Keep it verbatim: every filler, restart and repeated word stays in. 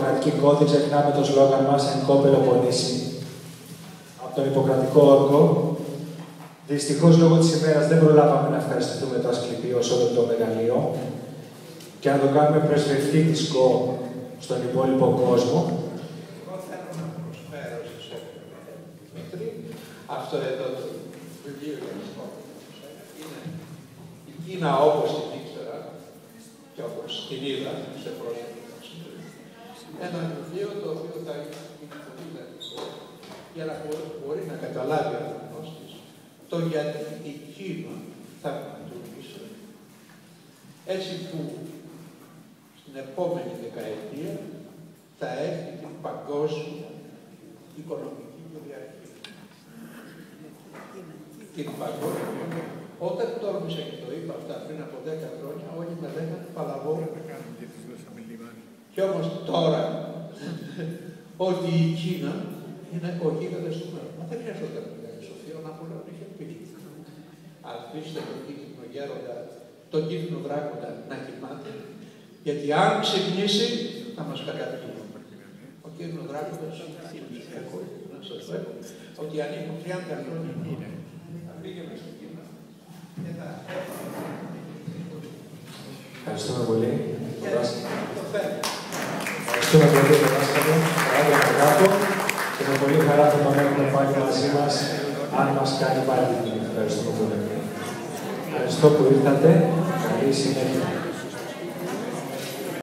Ιπποκρατική κώδη, ξεχνάμε το σλόγγαν μας «Εν κώ Πελοποννήσι» από τον Ιπποκρατικό όρκο. Δυστυχώς, λόγω της ημέρας, δεν προλάβαμε να ευχαριστηθούμε το Ασκληπείο ως όλο το μεγαλείο και να το κάνουμε πρεσβευτή της ΚΟ στον υπόλοιπο κόσμο. Εγώ θέλω να προσφέρω σε σένα, Δημήτρη, αυτό εδώ το βιβλίο για τις κόμματα. Είναι η Κίνα όπως την ήξερα και όπως την είδα σε πρόσωπο. Ένα βιβλίο το οποίο θα είναι πολύ σημαντικό για να μπορεί να καταλάβει ο αναγνώστης το γιατί η Κίνα θα λειτουργήσει έτσι που στην επόμενη δεκαετία θα έχει την παγκόσμια οικονομική κυριαρχία. Την παγκόσμια. Όταν τόλμησα και το είπα αυτά πριν από δέκα χρόνια, όλοι με λέγανε παλαβό. Και όμως τώρα, ότι η Κίνα είναι ο γίγαντας του μέρους. Μα δεν χρειαζόταν μεγάλη σοφία, ο Ναπολέον είχε πει. Αφήστε τον κίνδυνο γέροντα, τον κίνδυνο δράκοντα να κοιμάται, γιατί αν ξυπνήσει θα μας καταπιεί. Ο κίνδυνο δράκοντας να σας πω ότι ανήκουν τριάντα χρόνια θα πήγαινε στην Κίνα και θα Ευχαριστούμε πολύ. το φέρνει. Ευχαριστούμε πολύ τον δάσκαλο, τον Αγάπη και με πολύ χαρά θα τον έχουμε πάλι μαζί μας, αν μας κάνει πάλι την ευχαριστούμε πολύ. Ευχαριστώ που ήρθατε. Καλή συνέχεια.